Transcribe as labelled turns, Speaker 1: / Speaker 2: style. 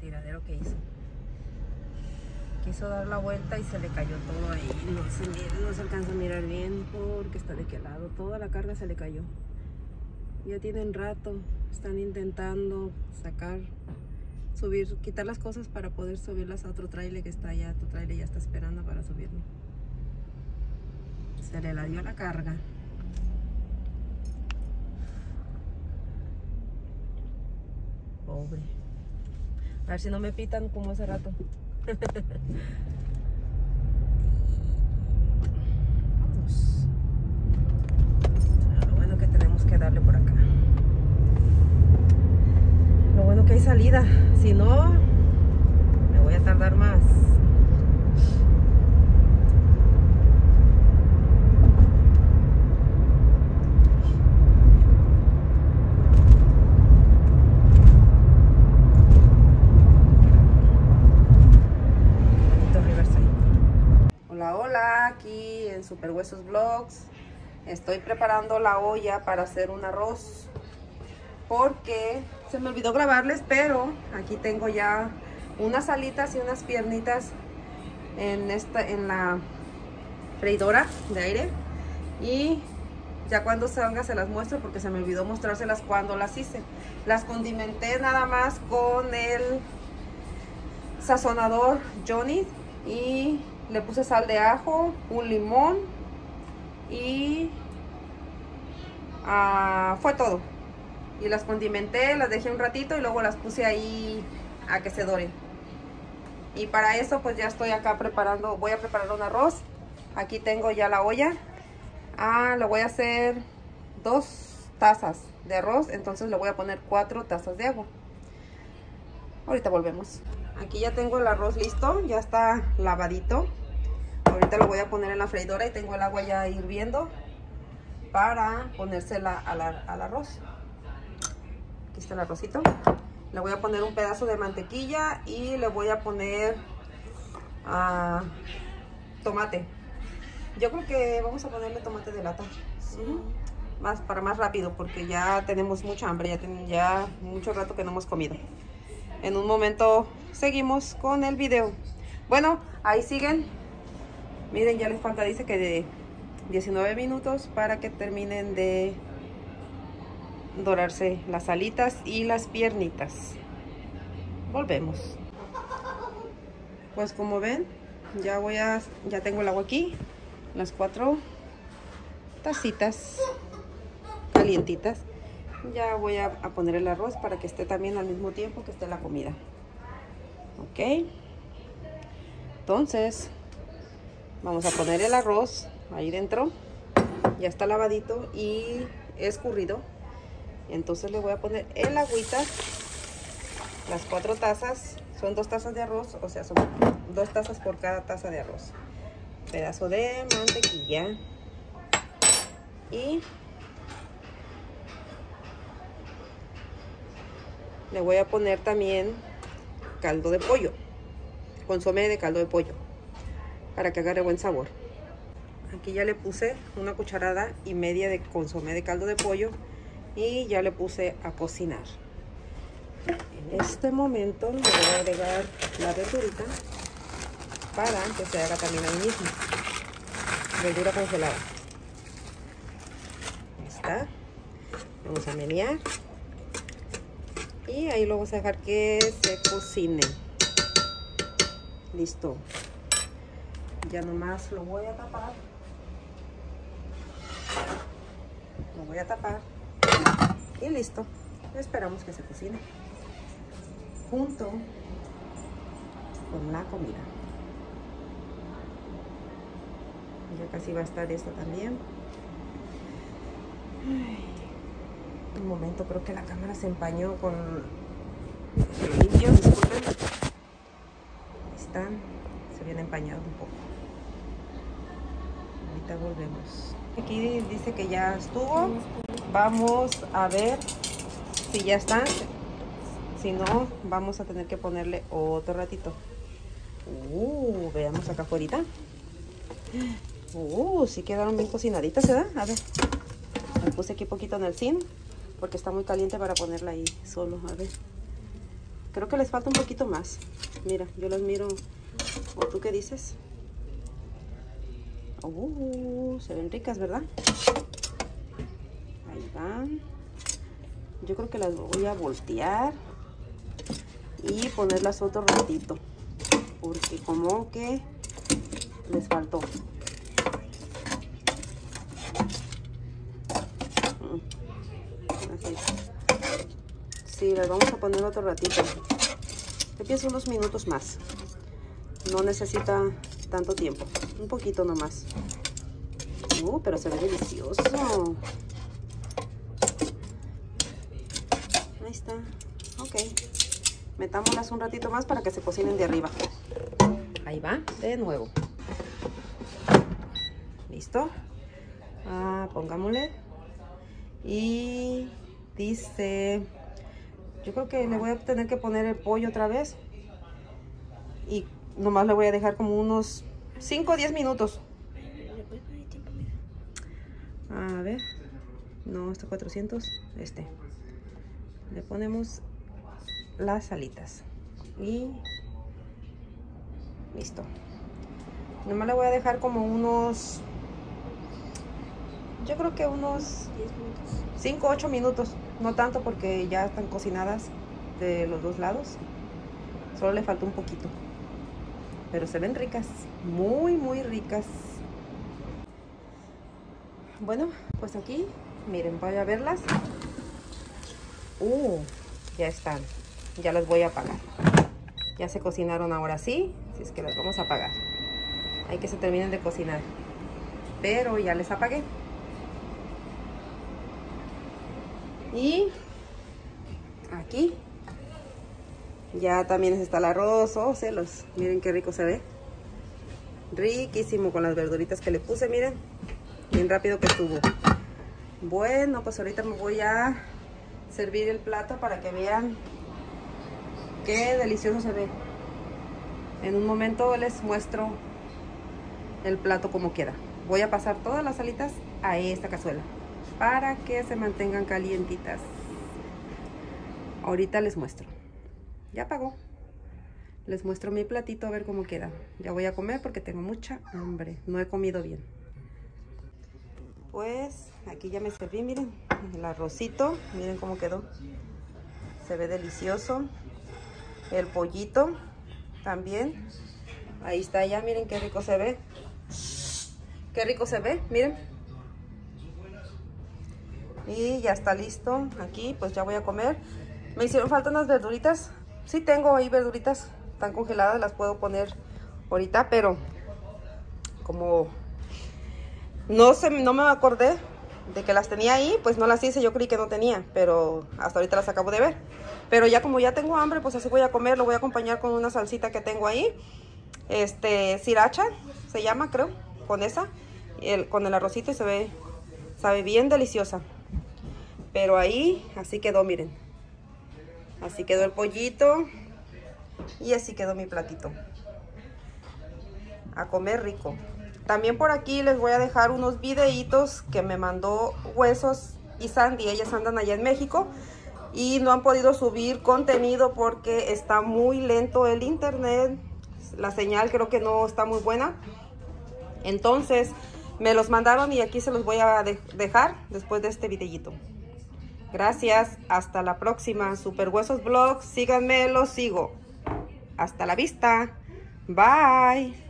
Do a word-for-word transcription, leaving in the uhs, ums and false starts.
Speaker 1: tiradero que hizo. Quiso dar la vuelta y se le cayó todo ahí. No se, no se alcanza a mirar bien porque está de qué lado. Toda la carga se le cayó. Ya tienen rato. Están intentando sacar, subir, quitar las cosas para poder subirlas a otro trailer que está allá. Otro trailer ya está esperando para subirlo. Se le la dio la carga. Pobre. A ver si no me pitan como hace rato. Vamos. Lo bueno que tenemos que darle por acá. Lo bueno que hay salida. Si no, me voy a tardar más. Aquí en Super Huesos Vlogs estoy preparando la olla para hacer un arroz porque se me olvidó grabarles, pero aquí tengo ya unas alitas y unas piernitas en esta en la freidora de aire y ya cuando salga se las muestro porque se me olvidó mostrárselas cuando las hice. Las condimenté nada más con el sazonador Johnny y le puse sal de ajo, un limón y uh, fue todo. Y las condimenté, las dejé un ratito y luego las puse ahí a que se doren. Y para eso pues ya estoy acá preparando, voy a preparar un arroz. Aquí tengo ya la olla. Ah, le voy a hacer dos tazas de arroz, entonces le voy a poner cuatro tazas de agua. Ahorita volvemos. Aquí ya tengo el arroz listo, ya está lavadito. Ahorita lo voy a poner en la freidora y tengo el agua ya hirviendo para ponérsela al, al arroz. Aquí está el arrocito. Le voy a poner un pedazo de mantequilla y le voy a poner uh, tomate. Yo creo que vamos a ponerle tomate de lata. Sí. Uh-huh. Más, para más rápido porque ya tenemos mucha hambre, ya, ten, ya mucho rato que no hemos comido. En un momento seguimos con el video. Bueno, ahí siguen. Miren, ya les falta, dice que de diecinueve minutos para que terminen de dorarse las alitas y las piernitas. Volvemos. Pues como ven, ya voy a, ya tengo el agua aquí, las cuatro tacitas calientitas. Ya voy a, a poner el arroz para que esté también al mismo tiempo que esté la comida. Ok. Entonces, vamos a poner el arroz ahí dentro. Ya está lavadito y escurrido. Entonces le voy a poner el agüita. Las cuatro tazas. Son dos tazas de arroz. O sea, son dos tazas por cada taza de arroz. Pedazo de mantequilla. Y le voy a poner también caldo de pollo, consomé de caldo de pollo, para que agarre buen sabor. Aquí ya le puse una cucharada y media de consomé de caldo de pollo y ya le puse a cocinar. En este momento le voy a agregar la verdurita para que se haga también ahí mismo. Verdura congelada. Ahí está. Vamos a menear. Y ahí lo vamos a dejar que se cocine. Listo. Ya nomás lo voy a tapar. Lo voy a tapar. Y listo. Esperamos que se cocine junto con la comida. Ya casi va a estar esto también. Ay. Un momento, creo que la cámara se empañó con el limpio, disculpen. Están, se viene empañado un poco. Ahorita volvemos. Aquí dice que ya estuvo. Vamos a ver si ya están. Si no, vamos a tener que ponerle otro ratito. Uh, veamos acá afuera. Uh, sí quedaron bien cocinaditas, ¿verdad? A ver. Le puse aquí poquito en el zinc porque está muy caliente para ponerla ahí solo. A ver. Creo que les falta un poquito más. Mira, yo las miro. ¿O tú qué dices? Uh, se ven ricas, ¿verdad? Ahí van. Yo creo que las voy a voltear y ponerlas otro ratito, porque como que les faltó. Así. Sí, las vamos a poner otro ratito. Yo pienso unos minutos más. No necesita tanto tiempo. Un poquito nomás. Uh, pero se ve delicioso. Ahí está. Ok. Metámoslas un ratito más para que se cocinen de arriba. Ahí va, de nuevo. ¿Listo? Ah, pongámosle. Y dice... Yo creo que le voy a tener que poner el pollo otra vez. Y nomás le voy a dejar como unos cinco o diez minutos. A ver. No, este cuatrocientos. Este. Le ponemos las alitas. Y listo. Nomás le voy a dejar como unos... Yo creo que unos cinco o ocho minutos. No tanto porque ya están cocinadas de los dos lados. Solo le falta un poquito. Pero se ven ricas. Muy, muy ricas. Bueno, pues aquí, miren, voy a verlas. Uh, ya están. Ya las voy a apagar. Ya se cocinaron ahora sí. Así es que las vamos a apagar. Hay que se terminen de cocinar. Pero ya les apagué. Y aquí ya también está el arroz. Oh, celos. Miren qué rico se ve. Riquísimo con las verduritas que le puse, miren. Bien rápido que estuvo. Bueno, pues ahorita me voy a servir el plato para que vean qué delicioso se ve. En un momento les muestro el plato como queda. Voy a pasar todas las alitas a esta cazuela para que se mantengan calientitas. Ahorita les muestro. Ya apagó. Les muestro mi platito a ver cómo queda. Ya voy a comer porque tengo mucha hambre. No he comido bien. Pues aquí ya me serví, miren. El arrocito. Miren cómo quedó. Se ve delicioso. El pollito también. Ahí está ya, miren qué rico se ve. Qué rico se ve, miren. Y ya está listo. Aquí pues ya voy a comer. Me hicieron falta unas verduritas. Sí tengo ahí verduritas. Están congeladas, las puedo poner ahorita. Pero como no, se, no me acordé de que las tenía ahí, pues no las hice. Yo creí que no tenía, pero hasta ahorita las acabo de ver. Pero ya como ya tengo hambre, pues así voy a comer. Lo voy a acompañar con una salsita que tengo ahí. Este, sriracha se llama, creo. Con esa, el, con el arrocito, y se ve, sabe bien deliciosa. Pero ahí, así quedó, miren. Así quedó el pollito. Y así quedó mi platito. A comer rico. También por aquí les voy a dejar unos videitos que me mandó Huesos y Sandy. Ellas andan allá en México y no han podido subir contenido porque está muy lento el internet. La señal creo que no está muy buena. Entonces me los mandaron y aquí se los voy a de dejar después de este videíto. Gracias, hasta la próxima. Super Huesos Vlogs, síganme, los sigo. Hasta la vista. Bye.